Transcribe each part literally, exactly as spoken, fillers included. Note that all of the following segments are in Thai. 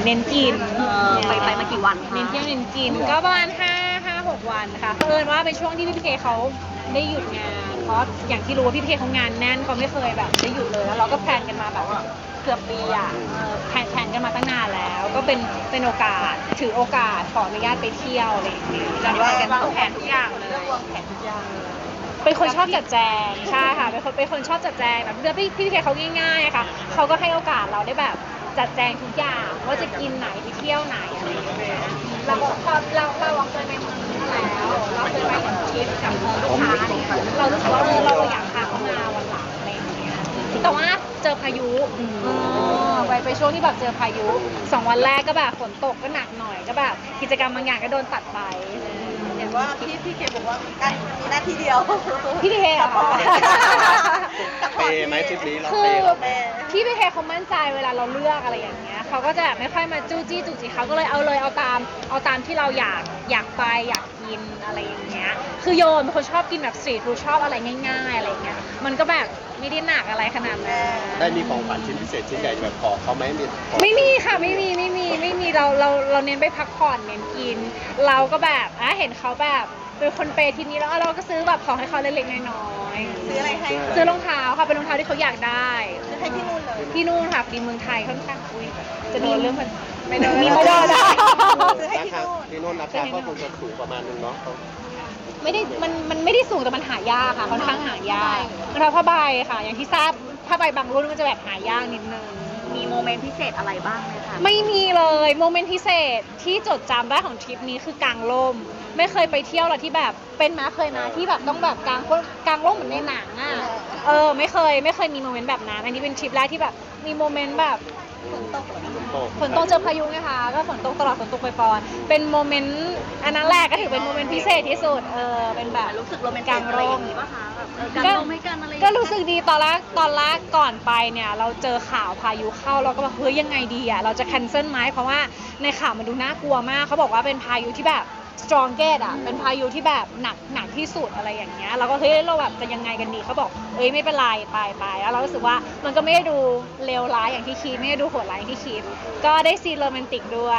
เน้นกินไปไปมากี่วันเน้นเที่ยวเน้นกินก็ประมาณห้าห้าหกวันค่ะเพิ่นว่าเป็นช่วงที่พี่พีเคเขาได้หยุดงานเพราะอย่างที่รู้ว่าพี่พีเคเขางานแน่นเขาไม่เคยแบบได้หยุดเลยแล้วเราก็แพลนกันมาแบบเกือบปีอ่ะแพลนแพลนกันมาตั้งนานแล้วก็เป็นเป็นโอกาสถือโอกาสขออนุญาตไปเที่ยวอะไรอย่างเงี้ยจะวางกันวางแผนทุกอย่างเลยวางแผนทุกอย่างเป็นคนชอบจัดแจงใช่ค่ะเป็นคนเป็นคนชอบจัดแจงแบบเรื่องพี่พี่เคเขาง่ายๆค่ะเขาก็ให้โอกาสเราได้แบบจัดแจงทุกอย่างว่าจะกินไหนไปเที่ยวไหนอะไรอย่างเงี้ยเราพอเราเราเคยไปเมืองแล้วเราเคยไปกับทริปกับลูกค้าเรารู้สึกว่าเออเราอยากพาเขามาวันหลังอะไรอย่างเงี้ยแต่ว่าเจอพายุไปไปช่วงที่แบบเจอพายุสองวันแรกก็แบบฝนตกก็หนักหน่อยก็แบบกิจกรรมบางอย่างก็โดนตัดไปเห็นว่าพี่พี่เคบอกว่าการมีหน้าที่เดียวพี่พีเคเหรอคะเปย์ไหมทริปนี้เราคืเปอย์เราเปย์พี่พีเคเขามั่นใจเวลาเราเลือกอะไรอย่างเงี้ยเขาก็จะไม่ค่อยมาจู้จี้จุกจิกเขาก็เลยเอาเลยเอาตามเอาตามที่เราอยากอยากไปอยากกินอะไรอย่างเงี้ยคือโยนเป็นคนชอบกินแบบสตรีทฟู้ดชอบอะไรง่ายๆอะไรเงี้ยมันก็แบบไม่ได้หนักอะไรขนาดนั้นได้มีของขวัญชิ้นพิเศษชิ้นใหญ่แบบขอเขาไหมมีไม่มีค่ะไม่มีไม่มีไม่มีเราเราเราเน้นไปพักผ่อนเน้นกินเราก็แบบอ่ะเห็นเขาแบบเป็นคนเปย์ทีนี้แล้วเราก็ซื้อแบบของให้เขาเล็กๆน้อยๆซื้ออะไรให้ซื้อรองเท้าค่ะเป็นรองเท้าที่เขาอยากได้ซื้อให้ที่นู่นเลยที่นู่นค่ะที่เมืองไทยค่อนข้างอุ้ยจะมีเรื่องมันไม่ได้ไม่ได้ได้ซื้อให้ที่นู่นที่นู่นราคาก็คงจะสูงประมาณนึงเนาะไม่ได้มันมันไม่ได้สูงแต่มันหายากค่ะค่อนข้างหายากรองเท้าผ้าใบค่ะอย่างที่ทราบผ้าใบบางรุ่นก็จะแบบหายากนิดนึงมีโมเมนต์พิเศษอะไรบ้างไหมคะไม่มีเลยโมเมนต์พิเศษที่จดจำได้ของทริปนี้คือกางร่มไม่เคยไปเที่ยวอะไรที่แบบเป็นมาเคยมาที่แบบต้องแบบกางกางร่มเหมือนในหนังอ่ะเออไม่เคยไม่เคยมีโมเมนต์แบบนั้นอันนี้เป็นทริปแรกที่แบบมีโมเมนต์แบบฝนตกฝนตกเจอพายุไงคะก็ฝนตกตลอดฝนตกไปฟอนเป็นโมเมนต์อันนั้นแรกก็ถือเป็นโมเมนต์พิเศษที่สุดเออเป็นแบบรู้สึกโรแมนติกอะไรอย่างนี้ป่ะคะแบบกางร่มให้กันอะไรก็รู้สึกดีตอนแรกตอนแรกก่อนไปเนี่ยเราเจอข่าวพายุเข้าเราก็แบบเฮ้ยยังไงดีอ่ะเราจะแคนเซิลไหมเพราะว่าในข่าวมันดูน่ากลัวมากเขาบอกว่าเป็นพายุที่แบบ strongest อ่ะเป็นพายุที่แบบหนักหนักที่สุดอะไรอย่างเงี้ยเราก็เฮ้ยเราแบบจะยังไงกันดีเขาบอกเอ้ยไม่เป็นไรไปไปแล้วเรารู้สึกว่ามันก็ไม่ได้ดูเลวร้ายอย่างที่คิดไม่ได้ดูโหดร้ายอย่างที่คิดก็ได้ซีนโรแมนติกด้วย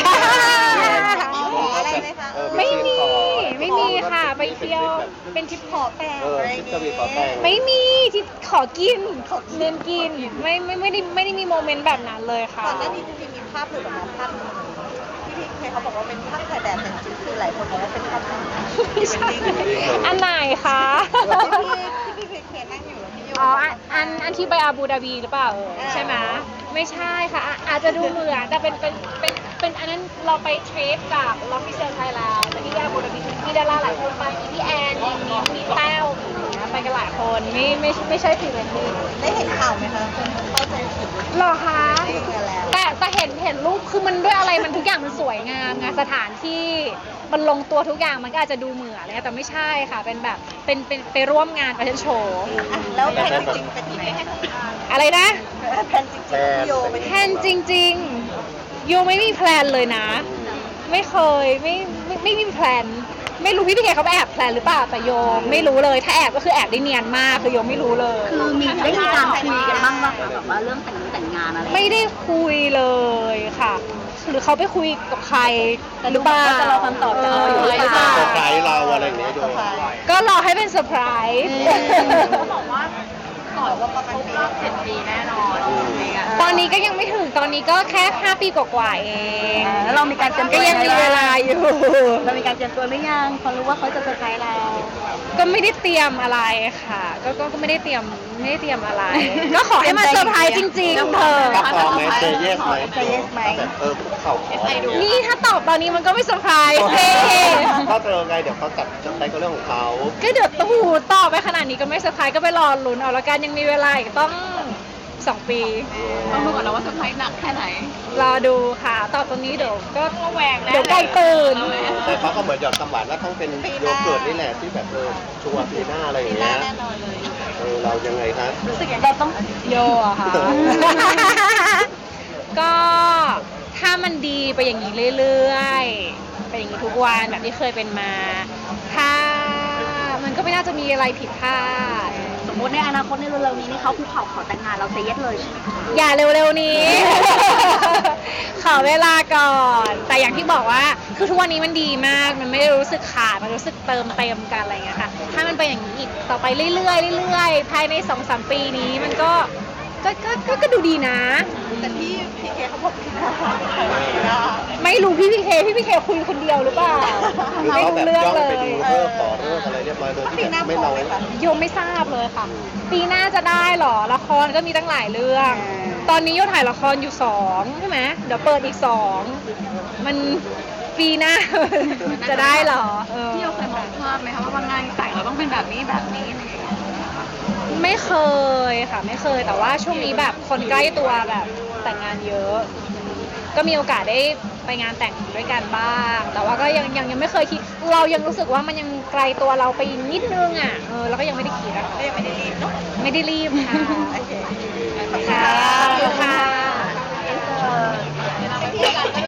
ไม่มีไม่มีค่ะไปเที่ยวเป็นทริปขอแต่งไม่มีที่ขอกินเน้นกินไม่ไม่ไม่ได้ไม่ได้มีโมเมนต์แบบนั้นเลยค่ะก่อนหน้านี้จริงๆมีภาพหลุดออกมาภาพนึงที่พี่เคเขาบอกว่าเป็นภาพถ่ายแบบแต่จริงๆคือหลายคนบอกว่าเป็นภาพแต่งไม่ใช่อันไหนคะที่พี่เคนั่งอยู่แล้วพี่โยอ๋ออันอันที่ไปอาบูดาบีหรือเปล่าใช่ไหมไม่ใช่ค่ะอาจจะดูเหมือนแต่เป็นเป็นเป็นเป็นอันนั้นเราไปทริปกับล็อกฟิเซอร์ไทยแลนด์ที่อาบูดาบีมีดาราหลายคนไปมีพี่แอนมีมีแต้วไปกันหลายคนไม่ไม่ไม่ใช่พรีเวดดิ้งได้เห็นข่าวไหมคะคนเข้าใจผิดหรอคะแต่แต่เห็นเห็นรูปคือมันด้วยอะไรมันทุกอย่างมันสวยงามไงสถานที่มันลงตัวทุกอย่างมันก็อาจจะดูเหมือนอะไรแต่ไม่ใช่ค่ะเป็นแบบเป็นเป็นไปร่วมงานแฟชั่นโชว์แล้วแผนจริงๆเป็นยังไงอะไรนะแผนจริงๆโยเป็นแผนจริงๆโยไม่มีแพลนเลยนะไม่เคยไม่ไม่ไม่มีแพลนไม่รู้พี่พี่แกเขาไปแอบแพลนหรือเปล่าแต่โยไม่รู้เลยถ้าแอบก็คือแอบได้เนียนมากคือโยไม่รู้เลยคือมีได้มีการคุยกันบ้างป่ะคะแบบว่าเรื่องแต่งแต่งงานอะไรไม่ได้คุยเลยค่ะหรือเขาไปคุยกับใครหรือเปล่าจะรอคำตอบจากเราอยู่หรือเปล่าเซอร์ไพรส์เราอะไรอย่างเงี้ยโยก็รอให้เป็นเซอร์ไพรส์เขาบอกว่าต่อว่าประมาณปีเจ็ดปีแน่นอนตอนนี้ก็ยังไม่ถึงตอนนี้ก็แค่ห้าปีกว่าๆเองแล้วเรามีการเตรียมตัวก็ยังมีเวลาอยู่เรามีการเตรียมตัวหรือยังพอรู้ว่าเขาจะเซอร์ไพรส์เราก็ไม่ได้เตรียมอะไรค่ะก็ก็ไม่ได้เตรียมไม่ได้เตรียมอะไรก็ขอให้มันเซอร์ไพรส์จริงๆเธอตอบไหมเซย์เยสไหมเซย์เยสไหมเออเขาขอนี่ถ้าตอบตอนนี้มันก็ไม่เซอร์ไพรส์ถ้าเจอไงเดี๋ยวเขาจัดจัดไปก็เรื่องของเขาก็เดี๋ยวตู้ตอบไปขนาดนี้ก็ไม่เซอร์ไพรส์ก็ไปรอลุ้นเอาละกันยังมีเวลาอีกต้องสองปีต้องดูก่อนนะว่าเซอร์ไพรส์หนักแค่ไหนรอดูค่ะตอบตรงนี้เดี๋ยวก็ระแวงแล้วเดี๋ยวใกล้ตื่นแต่เขาก็เหมือนหยอดคำหวานว่าต้องเป็นโยเกิร์ตนี่แหละที่แบบเออชัวร์ปีหน้าอะไรอย่างเงี้ยเออเรายังไงคะรู้สึกยังไงเราต้องโยอะค่ะก็ถ้ามันดีไปอย่างนี้เรื่อยๆไปอย่างนี้ทุกวันแบบที่เคยเป็นมาถ้ามันก็ไม่น่าจะมีอะไรผิดพลาดมมติในอนาคตในเร็วๆนี้นี่เขาคุกเข่าขอแต่งงานเราเซเยสเลยใช่ไหมคะอย่าเร็วๆนี้ ขอเวลาก่อน แต่อย่างที่บอกว่าคือทุกวันนี้มันดีมาก มันไม่ได้รู้สึกขาด มันรู้สึกเติมเต็มกันอะไรอย่างเงี้ยค่ะ ถ้ามันไปอย่างนี้อีกต่อไปเรื่อยๆเรื่อยๆภายในสองสามปีนี้มันก็ก็ก็ก็ก็ดูดีนะแต่ที่พีเคเขาบอกปีหน้าปีหน้าไม่รู้พี่พีเคพี่พีเคคุยคนเดียวหรือเปล่าหรือไม่เขารู้แบบเรื่องย่องเลไปยดูเลิกต่อเลิกอะไรเรียบร้อยโดยที่แบบไม่น้อยโยมไม่ทราบเลยค่ะ ปีหน้าจะได้เหรอละครก็มีตั้งหลายเรื่อง ตอนนี้โยถ่ายละครอยู่สองใช่ไหมเดี๋ยวเปิดอีกสองมันปีหน้า จะได้เหรอเออพี่เราเคยมองภาพไหมคะว่าบางงานแต่งเราต้องเป็นแบบนี้แบบนี้อะไรอย่างเงี้ยไม่เคยค่ะไม่เคยแต่ว่าช่วงนี้แบบคนใกล้ตัวแบบแต่งงานเยอะ ก็มีโอกาสได้ไปงานแต่งด้วยกันบ้าง แต่ว่าก็ยังยังยังไม่เคยคิดเรายังรู้สึกว่ามันยังไกลตัวเราไปนิดนึงอ่ะเออแล้วก็ยังไม่ได้คิดอะก็ยังไม่ได้รีบเนาะไม่ได้รีบค่ะโอเคค่ะ